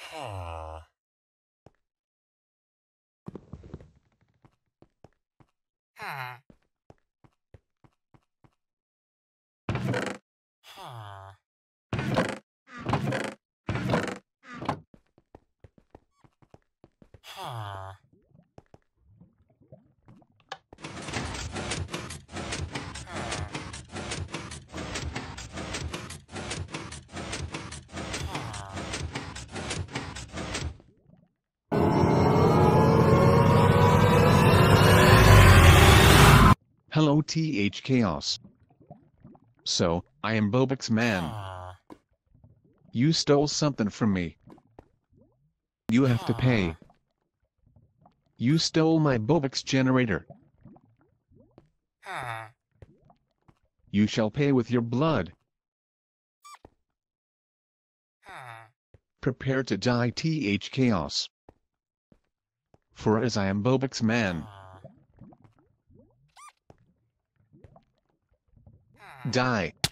Ha. Ha. Ha. Ha. Hello TH Chaos. So, I am Bobux man. Ha. You stole something from me. You have to pay. You stole my Bobux generator. Ha. You shall pay with your blood. Ha. Prepare to die TH Chaos. For as I am Bobux man. Ha. Die.